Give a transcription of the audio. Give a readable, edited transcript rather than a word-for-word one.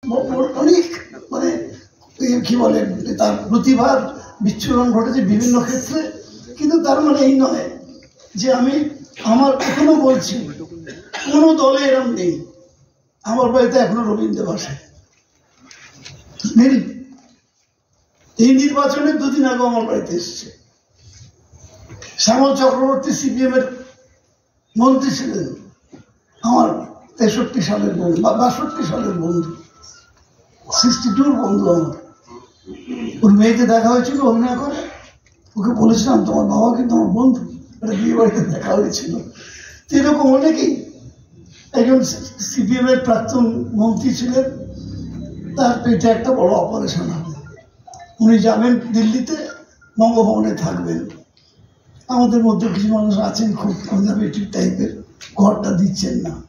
অনেক মানে কি বলে তার প্রতিভার বিচ্ছুরণ ঘটেছে বিভিন্ন ক্ষেত্রে, কিন্তু তার মানে এই নয় যে আমি আমার এখনো বলছি কোনো দলে এরম নেই। আমার বাড়িতে এখনো রবীন্দ্র বসে নেই। এই নির্বাচনে দুদিন আগে আমার বাড়িতে এসছে। শ্যামল চক্রবর্তী সিপিএম এর মন্ত্রী ছিলেন, আমার 63 সালের বন্ধু বা 62 সালের বন্ধু, 62 বন্ধু আমার। ওর মেয়েকে দেখা হয়েছিল অভিনয় করে, ওকে বলেছিলাম তোমার বাবা কিন্তু আমার বন্ধু, একটা বিয়ে বাড়িতে দেখা হয়েছিল। এরকম অনেকেই। একজন সিপিএম এর প্রাক্তন মন্ত্রী ছিলেন, তার পেটে একটা বড় অপারেশন হবে, উনি যাবেন দিল্লিতে, বঙ্গভবনে থাকবেন। আমাদের মধ্যে কিছু মানুষ আছেন খুব কনজারভেটিভ টাইপের, ঘরটা দিচ্ছেন না।